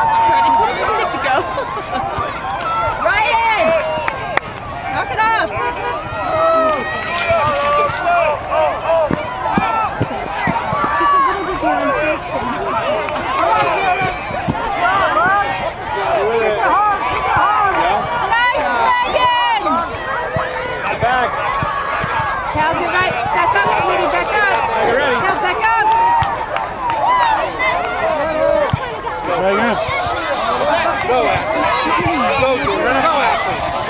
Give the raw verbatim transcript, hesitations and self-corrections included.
Good to go. Ryan! Knock it off! Just a little bit more nice, Megan! Back. Cal, get right. Back up, sweetie. Back up. You're ready. Cal, back up. Go, Ashley. Go, Ashley. Go, Ashley.